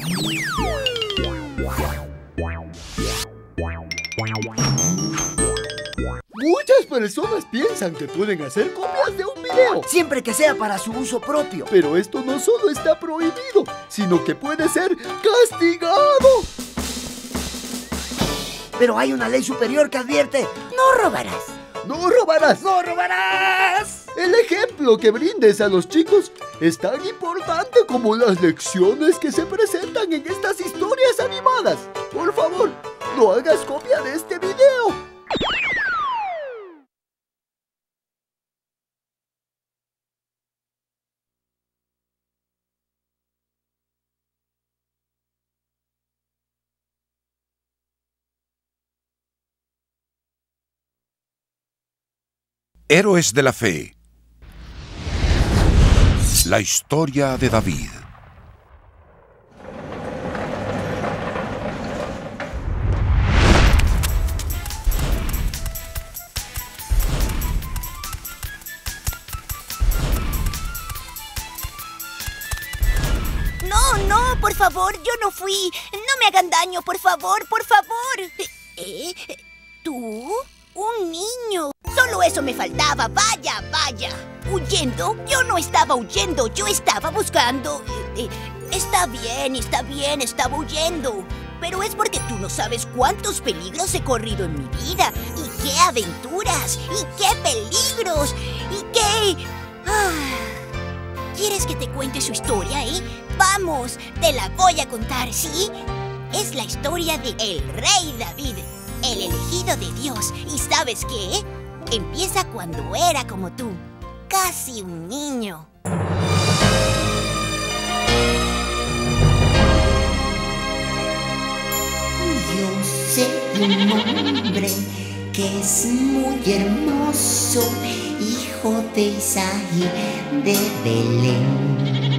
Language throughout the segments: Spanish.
Muchas personas piensan que pueden hacer copias de un video, siempre que sea para su uso propio. pero esto no solo está prohibido, sino que puede ser castigado. Pero hay una ley superior que advierte: no robarás. ¡No robarás! ¡No robarás! El ejemplo que brindes a los chicos es tan importante como las lecciones que se presentan en estas historias animadas. Por favor, no hagas copia de este video. Héroes de la Fe. La historia de David. No, no, por favor, yo no fui. No me hagan daño, por favor, por favor. ¿Tú? Un niño. Solo eso me faltaba. Vaya, vaya. ¿Huyendo? Yo no estaba huyendo. Yo estaba buscando... Está bien, estaba huyendo. Pero es porque tú no sabes cuántos peligros he corrido en mi vida. Y qué aventuras. Y qué peligros. Y qué... ¿Quieres que te cuente su historia, Vamos, te la voy a contar, ¿sí? Es la historia de el rey David, el elegido de Dios. ¿Y sabes qué? Empieza cuando era como tú, casi un niño. Yo sé de un hombre que es muy hermoso, hijo de Isaí de Belén.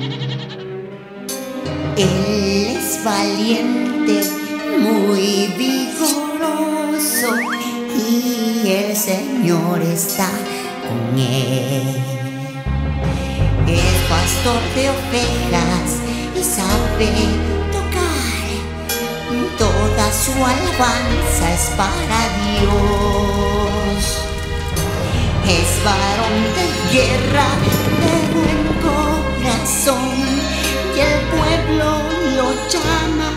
Él es valiente, muy vigoroso, y el Señor está con él. Es pastor de ovejas y sabe tocar. Toda su alabanza es para Dios. Es varón de guerra, de buen corazón, y el pueblo lo llama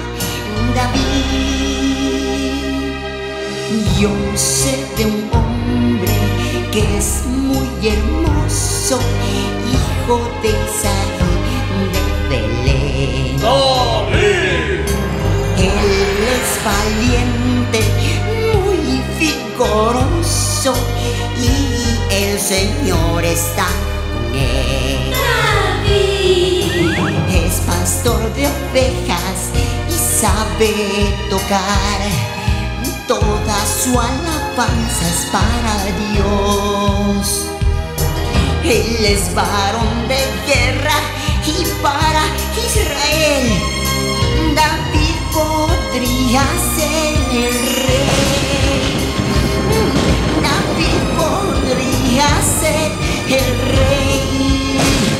David. Yo sé de un hombre que es muy hermoso, hijo de Isaí de Belén. ¡David! Él es valiente, muy vigoroso, y el Señor está con él. ¡David! Es pastor de ovejas y sabe tocar. Toda su alabanza es para Dios. Él es varón de guerra y para Israel David podría ser el rey. David podría ser el rey.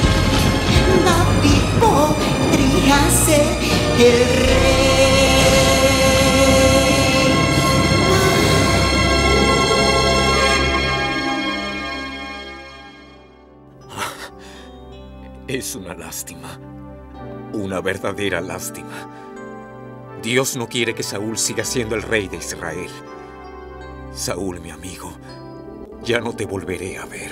David podría ser el rey. Es una lástima. Una verdadera lástima. Dios no quiere que Saúl siga siendo el rey de Israel. Saúl, mi amigo, ya no te volveré a ver.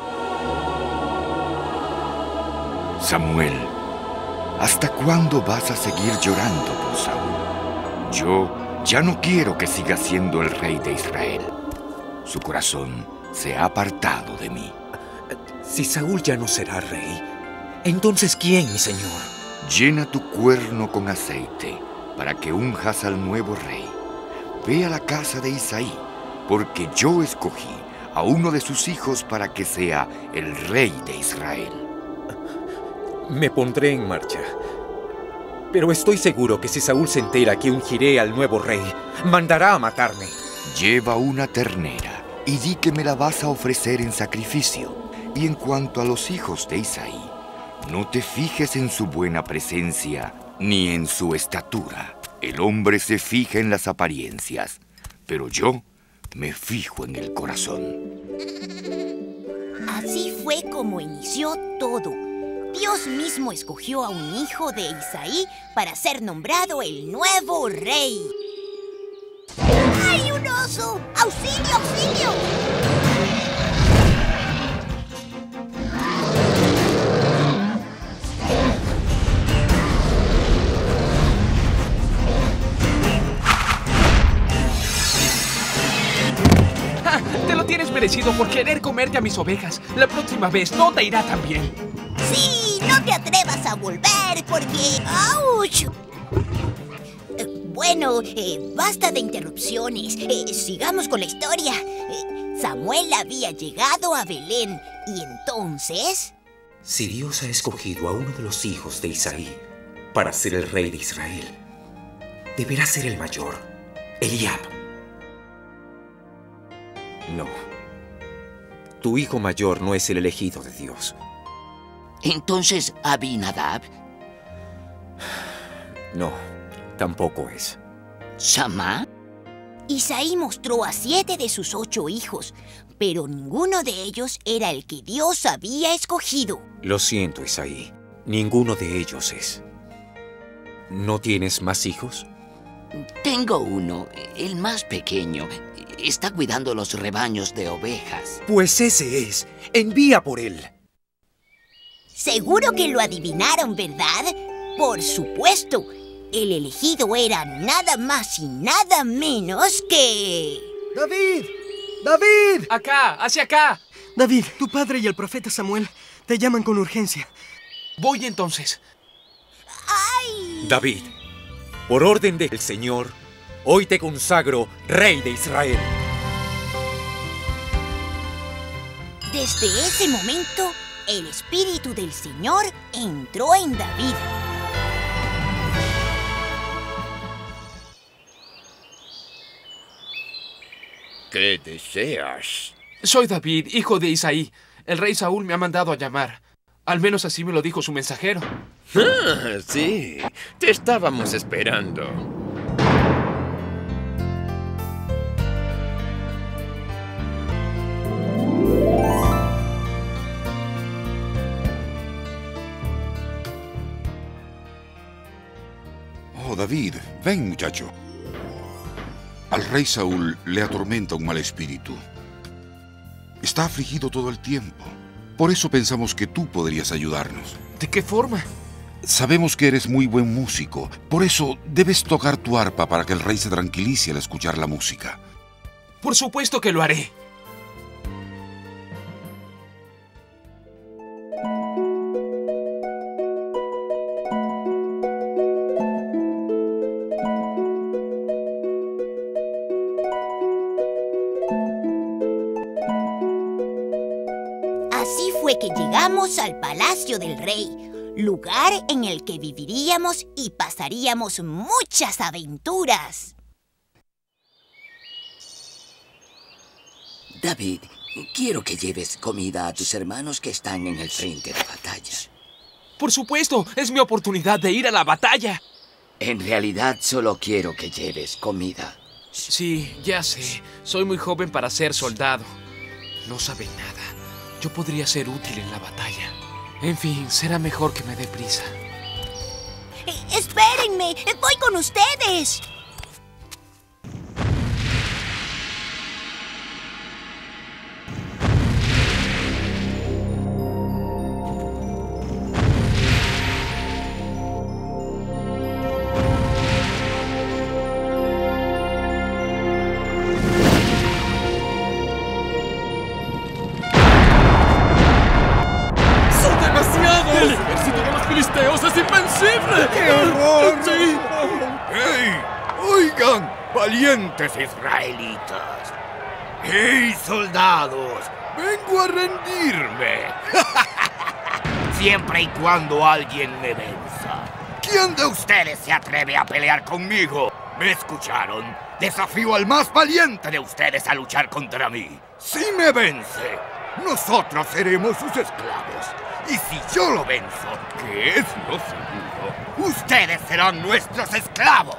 Samuel, ¿hasta cuándo vas a seguir llorando por Saúl? Yo ya no quiero que siga siendo el rey de Israel. Su corazón se ha apartado de mí. Si Saúl ya no será rey, entonces ¿quién, mi señor? Llena tu cuerno con aceite para que unjas al nuevo rey. Ve a la casa de Isaí, porque yo escogí a uno de sus hijos para que sea el rey de Israel. Me pondré en marcha. Pero estoy seguro que si Saúl se entera que ungiré al nuevo rey, mandará a matarme. Lleva una ternera y di que me la vas a ofrecer en sacrificio. Y en cuanto a los hijos de Isaí, no te fijes en su buena presencia ni en su estatura. El hombre se fija en las apariencias, pero yo me fijo en el corazón. Así fue como inició todo. Dios mismo escogió a un hijo de Isaí para ser nombrado el nuevo rey. ¡Ay, un oso! ¡Auxilio, auxilio! Te lo tienes merecido por querer comerte a mis ovejas. La próxima vez no te irá tan bien. Sí, no te atrevas a volver porque... ¡Auch! Bueno, basta de interrupciones. Sigamos con la historia. Samuel había llegado a Belén y entonces... Si Dios ha escogido a uno de los hijos de Isaí para ser el rey de Israel, deberá ser el mayor, Eliab. No. Tu hijo mayor no es el elegido de Dios. Entonces, Abinadab, No, tampoco es. Samá. Isaí mostró a 7 de sus 8 hijos, pero ninguno de ellos era el que Dios había escogido. Lo siento, Isaí. Ninguno de ellos es. ¿No tienes más hijos? Tengo uno, el más pequeño. Está cuidando los rebaños de ovejas. Pues ese es. Envía por él. Seguro que lo adivinaron, ¿verdad? Por supuesto. El elegido era nada más y nada menos que... ¡David! ¡David! ¡Acá! ¡Hacia acá! David, tu padre y el profeta Samuel te llaman con urgencia. Voy entonces. ¡Ay! David, por orden del Señor, hoy te consagro rey de Israel. Desde ese momento, el Espíritu del Señor entró en David. ¿Qué deseas? Soy David, hijo de Isaí. El rey Saúl me ha mandado a llamar. Al menos así me lo dijo su mensajero. Ah, sí. Te estábamos esperando. Oh, David, ven, muchacho. Al rey Saúl le atormenta un mal espíritu. Está afligido todo el tiempo. Por eso pensamos que tú podrías ayudarnos. ¿De qué forma? Sabemos que eres muy buen músico. Por eso debes tocar tu arpa para que el rey se tranquilice al escuchar la música. Por supuesto que lo haré. Así fue que llegamos al palacio del rey, lugar en el que viviríamos y pasaríamos muchas aventuras. David, quiero que lleves comida a tus hermanos que están en el frente de batalla. Por supuesto, es mi oportunidad de ir a la batalla. En realidad, solo quiero que lleves comida. Sí, ya sé. Soy muy joven para ser soldado. No sabe nada. Yo podría ser útil en la batalla. En fin, será mejor que me dé prisa. ¡Espérenme! ¡Voy con ustedes! ¡El ejército de los filisteos es invencible! ¡Qué horror! ¡Sí! ¡Hey! ¡Oigan, valientes israelitas! ¡Hey, soldados! ¡Vengo a rendirme! Siempre y cuando alguien me venza. ¿Quién de ustedes se atreve a pelear conmigo? ¿Me escucharon? Desafío al más valiente de ustedes a luchar contra mí. Si me vence, nosotros seremos sus esclavos Y si yo lo venzo, que es lo seguro, ustedes serán nuestros esclavos.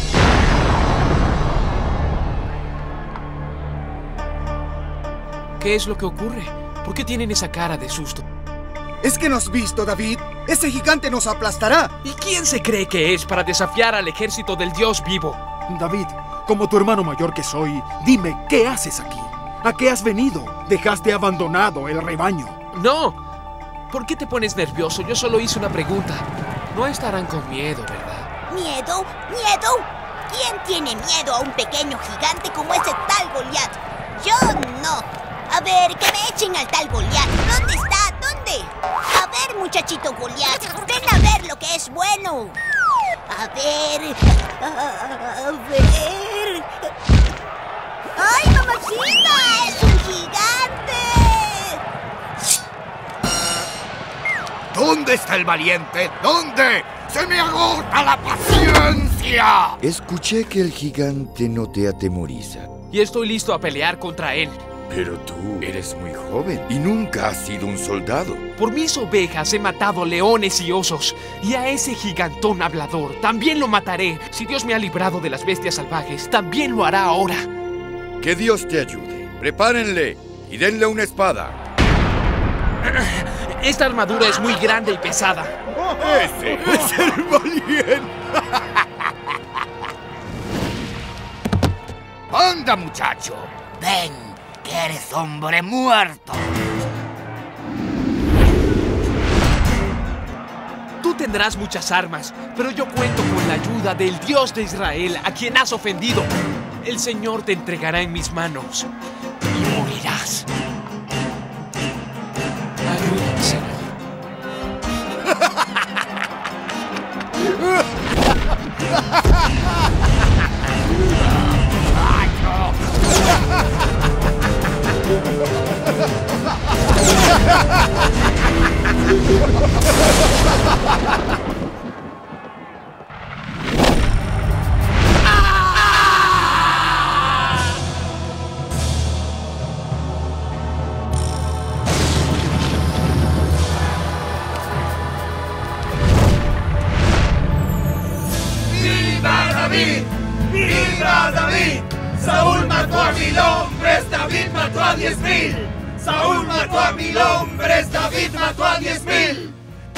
¿Qué es lo que ocurre? ¿Por qué tienen esa cara de susto? ¿Es que no has visto, David? ¡Ese gigante nos aplastará! ¿Y quién se cree que es para desafiar al ejército del Dios vivo? David, como tu hermano mayor que soy, dime, ¿qué haces aquí? ¿A qué has venido? Dejaste abandonado el rebaño. ¡No! ¿Por qué te pones nervioso? Yo solo hice una pregunta. No estarán con miedo, ¿verdad? ¿Miedo? ¿Miedo? ¿Quién tiene miedo a un pequeño gigante como ese tal Goliat? Yo no. A ver, que me echen al tal Goliat. ¿Dónde está? ¿Dónde? A ver, muchachito Goliat, ven a ver lo que es bueno. A ver... A ver... ¡Ay, mamacita! ¡Es un gigante! ¿Dónde está el valiente? ¿Dónde? ¡Se me agota la paciencia! Escuché que el gigante no te atemoriza. Y estoy listo a pelear contra él. Pero tú eres muy joven y nunca has sido un soldado. Por mis ovejas he matado leones y osos. Y a ese gigantón hablador también lo mataré. Si Dios me ha librado de las bestias salvajes, también lo hará ahora. Que Dios te ayude. Prepárenle y denle una espada. Esta armadura es muy grande y pesada. ¡Ese es el valiente! ¡Anda, muchacho! ¡Ven, que eres hombre muerto! Tú tendrás muchas armas, pero yo cuento con la ayuda del Dios de Israel, a quien has ofendido. El Señor te entregará en mis manos y morirás. Ayúdame, Señor. ¡Viva David! ¡Viva David! ¡Saúl mató a 1000 hombres! ¡David mató a 10,000! ¡Saúl mató a 1000 hombres! ¡David mató a 10,000!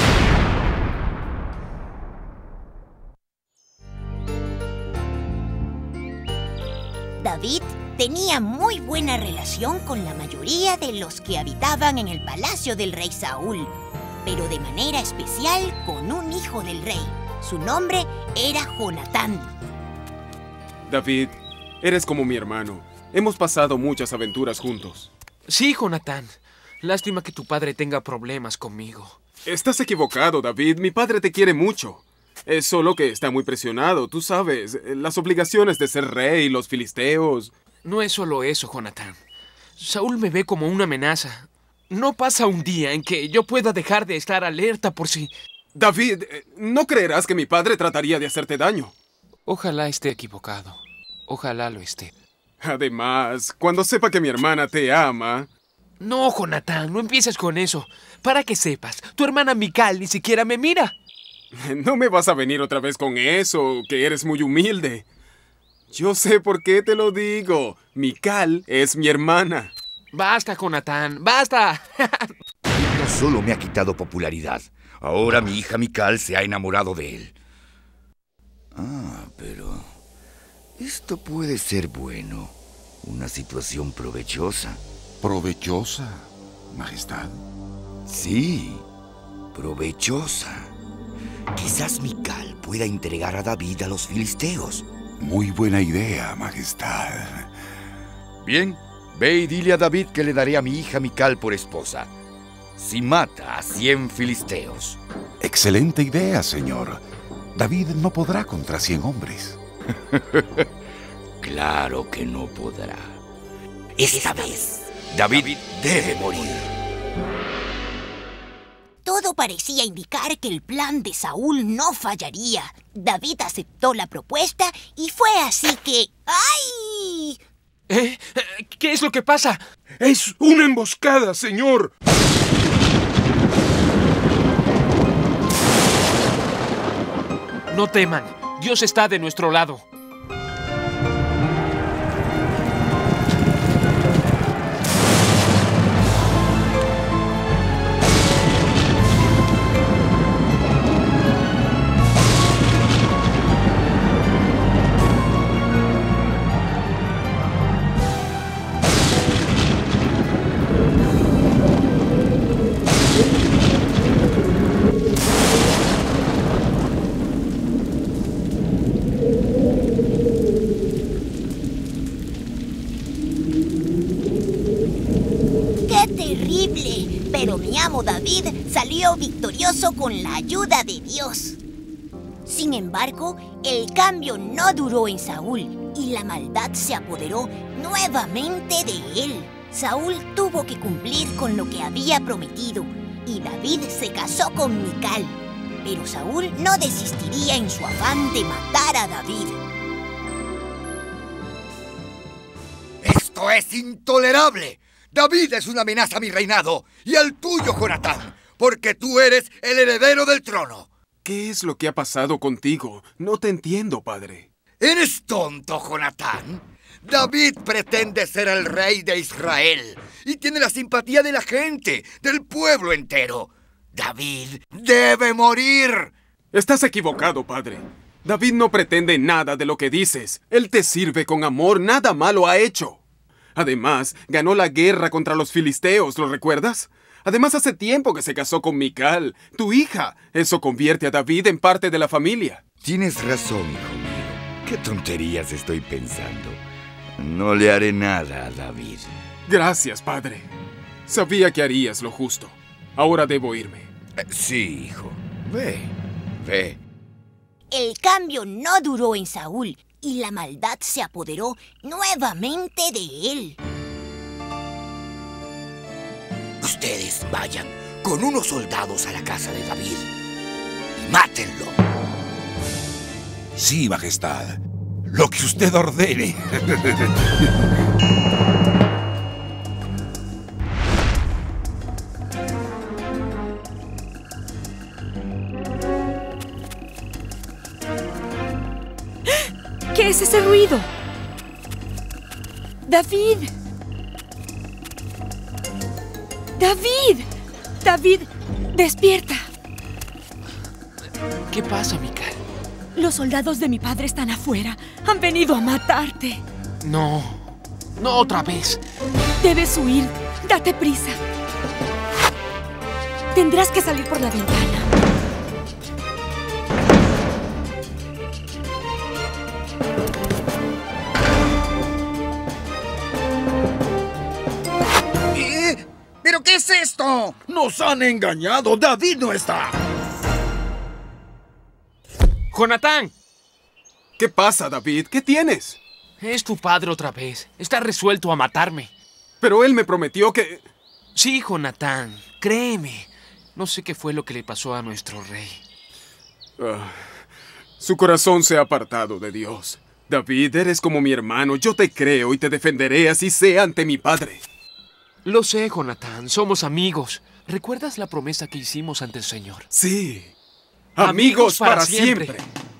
David tenía muy buena relación con la mayoría de los que habitaban en el palacio del rey Saúl, pero de manera especial con un hijo del rey. Su nombre era Jonatán. David, eres como mi hermano. Hemos pasado muchas aventuras juntos. Sí, Jonatán. Lástima que tu padre tenga problemas conmigo. Estás equivocado, David. Mi padre te quiere mucho. Es solo que está muy presionado, tú sabes. Las obligaciones de ser rey, los filisteos... No es solo eso, Jonatán. Saúl me ve como una amenaza. No pasa un día en que yo pueda dejar de estar alerta por si... David, no creerás que mi padre trataría de hacerte daño. Ojalá esté equivocado. Ojalá lo esté. Además, cuando sepa que mi hermana te ama... No, Jonatán, no empieces con eso. Para que sepas, tu hermana Mical ni siquiera me mira. No me vas a venir otra vez con eso, que eres muy humilde. Yo sé por qué te lo digo. Mical es mi hermana. Basta, Jonatán, basta. No solo me ha quitado popularidad. Ahora mi hija Mical se ha enamorado de él. Ah, pero... esto puede ser bueno. Una situación provechosa. ¿Provechosa, Majestad? Sí, provechosa. Quizás Mical pueda entregar a David a los filisteos. Muy buena idea, Majestad. Bien, ve y dile a David que le daré a mi hija Mical por esposa. Si mata a 100 filisteos. Excelente idea, señor. David no podrá contra 100 hombres. Claro que no podrá. Esta vez, David debe morir. Todo parecía indicar que el plan de Saúl no fallaría. David aceptó la propuesta y fue así que... ¡Ay! ¿Qué es lo que pasa? ¡Es una emboscada, señor! No teman, Dios está de nuestro lado. Pero mi amo David salió victorioso con la ayuda de Dios. Sin embargo, el cambio no duró en Saúl y la maldad se apoderó nuevamente de él. Saúl tuvo que cumplir con lo que había prometido y David se casó con Mical. Pero Saúl no desistiría en su afán de matar a David. ¡Esto es intolerable! David es una amenaza a mi reinado y al tuyo, Jonatán, porque tú eres el heredero del trono. ¿Qué es lo que ha pasado contigo? No te entiendo, padre. ¿Eres tonto, Jonatán? David pretende ser el rey de Israel y tiene la simpatía de la gente, del pueblo entero. David debe morir. Estás equivocado, padre. David no pretende nada de lo que dices. Él te sirve con amor, nada malo ha hecho. Además, ganó la guerra contra los filisteos, ¿lo recuerdas? Además, hace tiempo que se casó con Mical, tu hija. Eso convierte a David en parte de la familia. Tienes razón, hijo mío. ¿Qué tonterías estoy pensando? No le haré nada a David. Gracias, padre. Sabía que harías lo justo. Ahora debo irme. Sí, hijo. Ve. El cambio no duró en Saúl y la maldad se apoderó nuevamente de él. Ustedes vayan con unos soldados a la casa de David y mátenlo. Sí, majestad. Lo que usted ordene. ¿Qué es ese ruido? ¡David! ¡David! ¡David! ¡Despierta! ¿Qué pasa, Mical? Los soldados de mi padre están afuera. Han venido a matarte. No otra vez. Debes huir. Date prisa. Tendrás que salir por la ventana. ¿Pero qué es esto? ¡Nos han engañado! ¡David no está! ¡Jonatán! ¿Qué pasa, David? ¿Qué tienes? Es tu padre otra vez. Está resuelto a matarme. Pero él me prometió que... Sí, Jonatán. Créeme. No sé qué fue lo que le pasó a nuestro rey. Su corazón se ha apartado de Dios. David, eres como mi hermano. Yo te creo y te defenderé así sea ante mi padre. Lo sé, Jonatán. Somos amigos. ¿Recuerdas la promesa que hicimos ante el Señor? Sí. Amigos para siempre.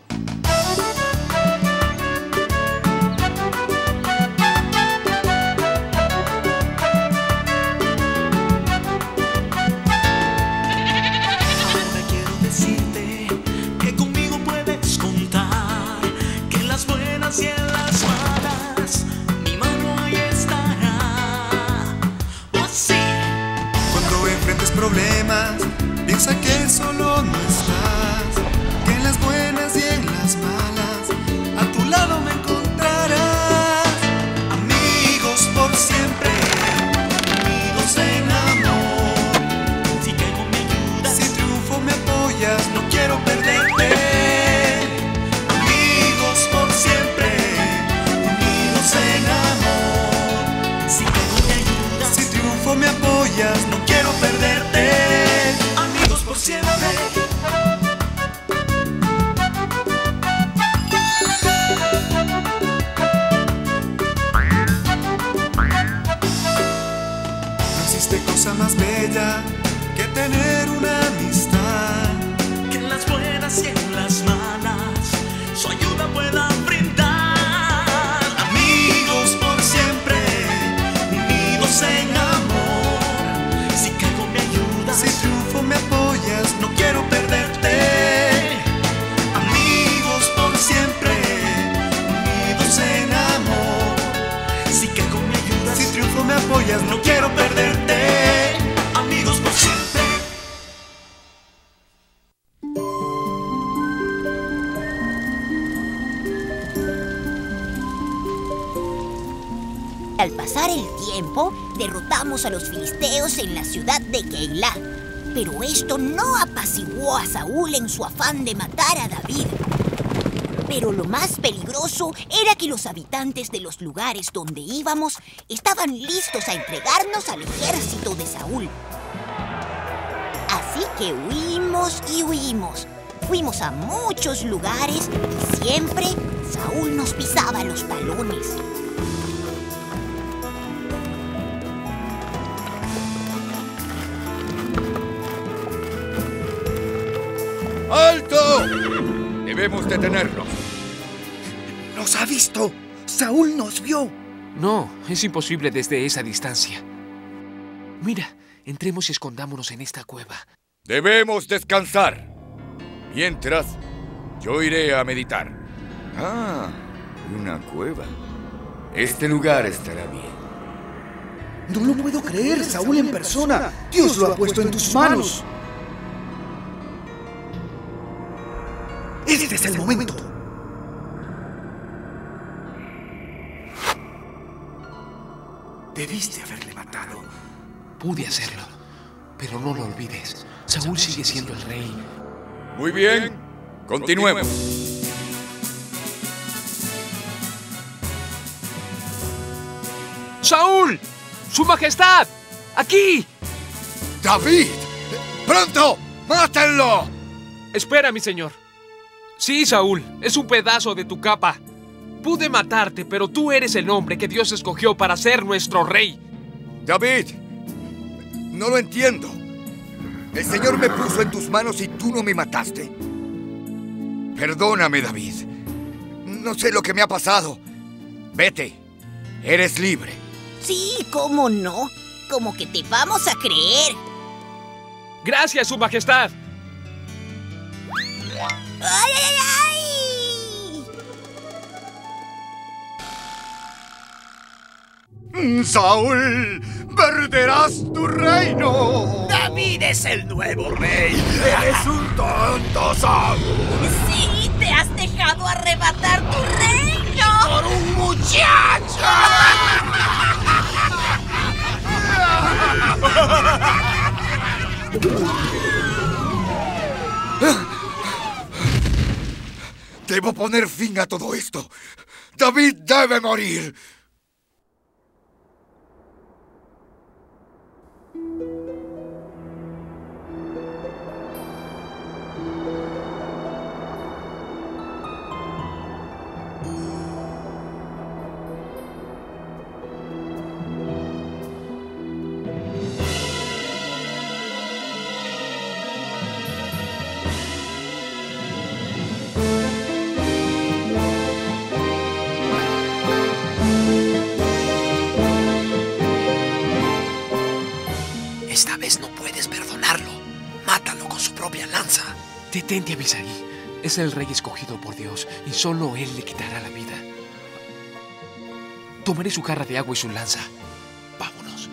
Ahora quiero decirte que conmigo puedes contar, que en las buenas y en las malas mi mano ahí estará. Oh, sí. Cuando enfrentes problemas, piensa que solo no estás, que en las buenas y en las malas a tu lado me encontrarás. Amigos por siempre, unidos en amor. Si caigo me ayudas, si triunfo me apoyas, no quiero perderte. Amigos por siempre, unidos en amor. si caigo me ayudas, Si triunfo me apoyas, no quiero perderte. amigos por siempre. No existe cosa más bella que tener una amistad. Que en las buenas y en las malas Al pasar el tiempo, derrotamos a los filisteos en la ciudad de Keilah. Pero esto no apaciguó a Saúl en su afán de matar a David. Pero lo más peligroso era que los habitantes de los lugares donde íbamos estaban listos a entregarnos al ejército de Saúl. Así que huimos y huimos. Fuimos a muchos lugares y siempre Saúl nos pisaba los talones. ¡Alto! Debemos detenernos. ¡Nos ha visto! ¡Saúl nos vio! No, es imposible desde esa distancia. Mira, entremos y escondámonos en esta cueva. Debemos descansar. Mientras, yo iré a meditar. Ah, una cueva. Este lugar estará bien. No lo puedo creer, Saúl en persona. Dios lo ha puesto en tus manos. Este es el momento. Debiste haberle matado. Pude hacerlo, pero no lo olvides. Saúl sigue siendo el rey. Muy bien, continuemos. ¡Saúl! ¡Su Majestad! ¡Aquí! ¡David! ¡Pronto! ¡Mátenlo! Espera, mi señor. Sí, Saúl, es un pedazo de tu capa. Pude matarte, pero tú eres el hombre que Dios escogió para ser nuestro rey. David, no lo entiendo. El Señor me puso en tus manos y tú no me mataste. Perdóname, David. No sé lo que me ha pasado. Vete. Eres libre. Sí, ¿cómo no? Como que te vamos a creer. Gracias, Su Majestad. ¡Ay, ay, ay! ¡Saúl! ¡Perderás tu reino! ¡David es el nuevo rey! ¡Eres un tonto, Saúl! ¡Sí! ¡Te has dejado arrebatar tu reino! ¡Por un muchacho! Debo poner fin a todo esto. David debe morir. Esta vez no puedes perdonarlo. Mátalo con su propia lanza. Detente, Abisai. Es el rey escogido por Dios y solo él le quitará la vida. Tomaré su jarra de agua y su lanza. Vámonos.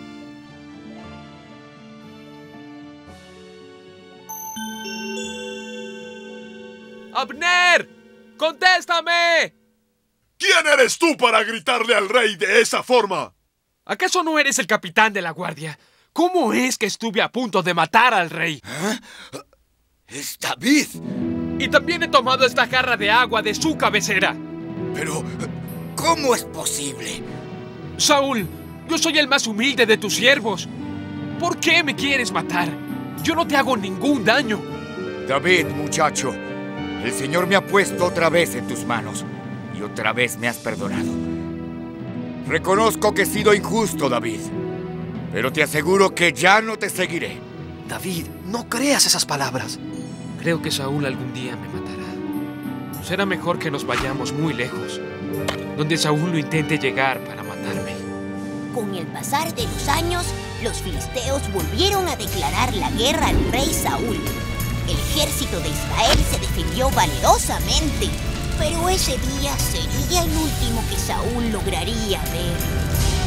¡Abner! ¡Contéstame! ¿Quién eres tú para gritarle al rey de esa forma? ¿Acaso no eres el capitán de la guardia? ¿Cómo es que estuve a punto de matar al rey? ¿Eh? ¡Es David! Y también he tomado esta jarra de agua de su cabecera. Pero, ¿cómo es posible? Saúl, yo soy el más humilde de tus siervos. ¿Por qué me quieres matar? Yo no te hago ningún daño. David, muchacho, el Señor me ha puesto otra vez en tus manos y otra vez me has perdonado. Reconozco que he sido injusto, David, pero te aseguro que ya no te seguiré. David, no creas esas palabras. Creo que Saúl algún día me matará. Será mejor que nos vayamos muy lejos, donde Saúl no intente llegar para matarme. Con el pasar de los años, los filisteos volvieron a declarar la guerra al rey Saúl. El ejército de Israel se defendió valerosamente, pero ese día sería el último que Saúl lograría ver.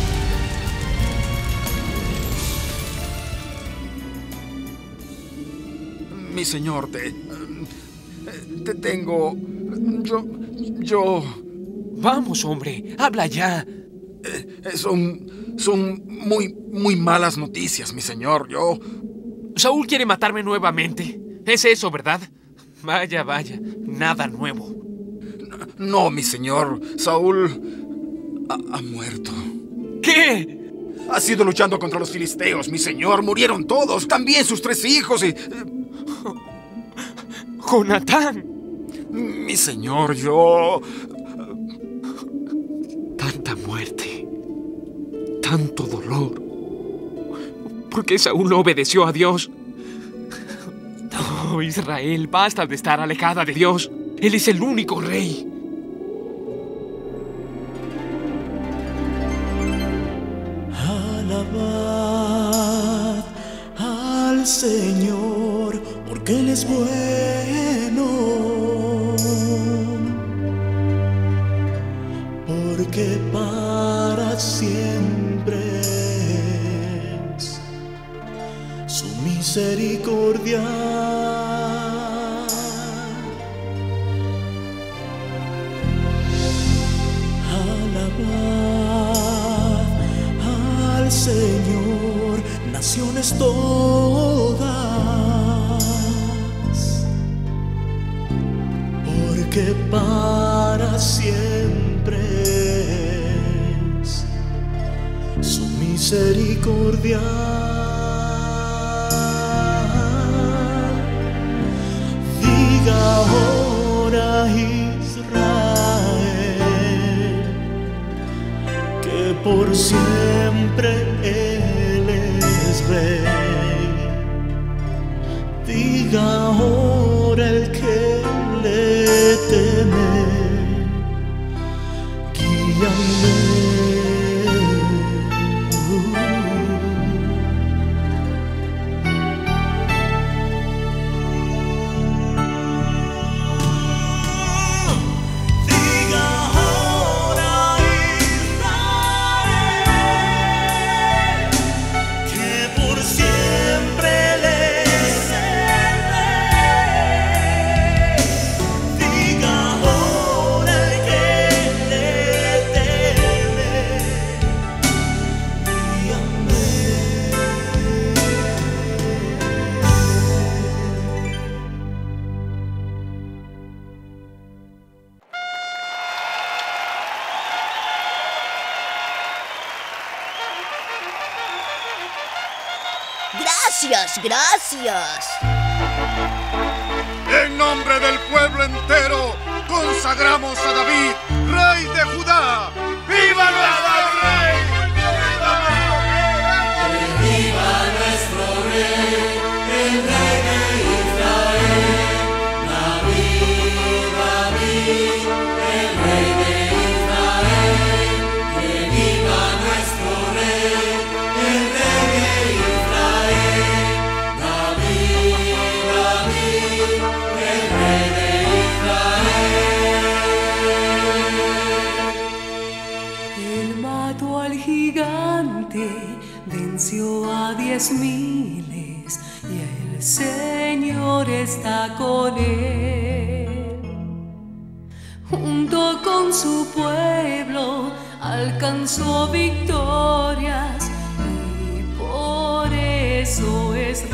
Mi señor, te tengo... Yo... Vamos, hombre, habla ya. Son muy malas noticias, mi señor. Saúl quiere matarme nuevamente. Es eso, ¿verdad? Vaya, nada nuevo. No, mi señor. Saúl ha muerto. ¿Qué? Ha sido luchando contra los filisteos, mi señor. Murieron todos, también sus 3 hijos y... ¡Jonatán! Mi señor, Tanta muerte. Tanto dolor. ¿Por qué Saúl no obedeció a Dios? Oh, Israel, basta de estar alejada de Dios. Él es el único rey. Alabad al Señor, porque Él es bueno, porque para siempre es su misericordia. Alabad al Señor, naciones todas, porque para siempre es su misericordia. Diga ahora Israel que por siempre Él es rey. Diga ahora el que le teme, guíame. Gracias. En nombre del pueblo entero, consagramos a David, rey de Judá. ¡Viva nuestro rey! ¡Viva nuestro rey, el rey de Israel! David, David, el rey de Israel. Que viva nuestro rey, el rey de Israel. David, David, el rey de Israel. Él mató al gigante, venció a 10,000 y el Señor está con él. Junto con su pueblo alcanzó victorias y por eso es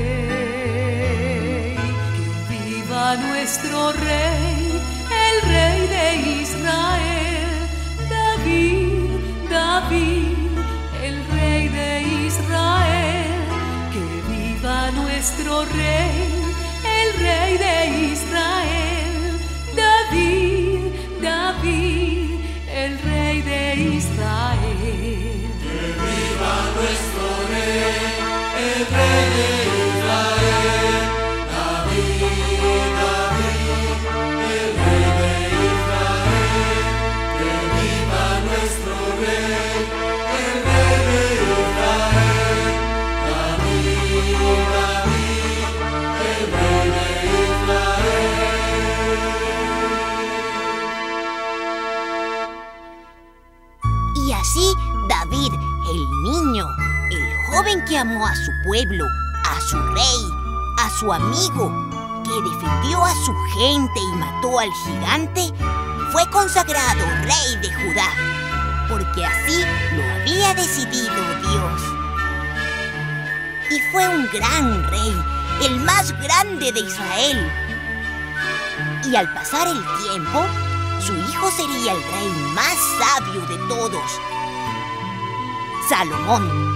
rey. Que viva nuestro rey, el rey de Israel. David, David, el rey de Israel. Que viva nuestro rey, el rey de Israel. David, David, el rey de Israel. Que viva nuestro rey, el rey de Israel. David, David, el rey de Israel. Que viva nuestro rey, el rey de Israel. David, David, el rey de Y así, David, el niño, el joven que amó a su pueblo, a su rey, a su amigo, que defendió a su gente y mató al gigante, fue consagrado rey de Judá. porque así lo había decidido Dios. Y fue un gran rey, el más grande de Israel. Y al pasar el tiempo, su hijo sería el rey más sabio de todos, Salomón.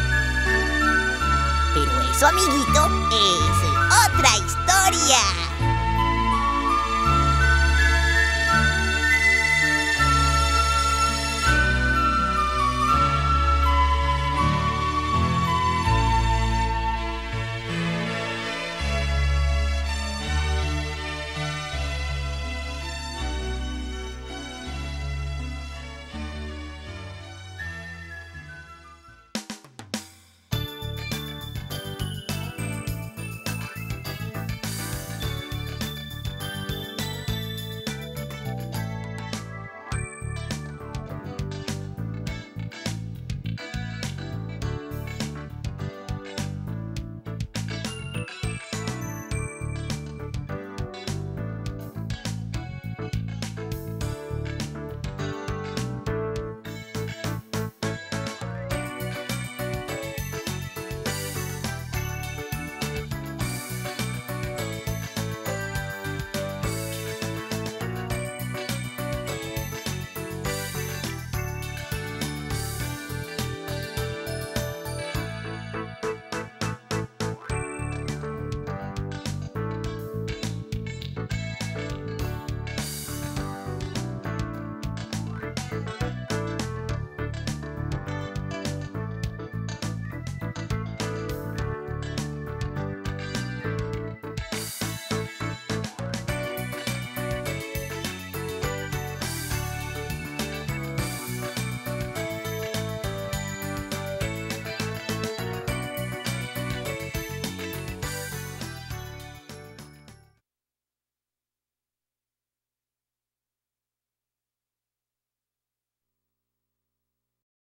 Pero eso, amiguito, es otra historia.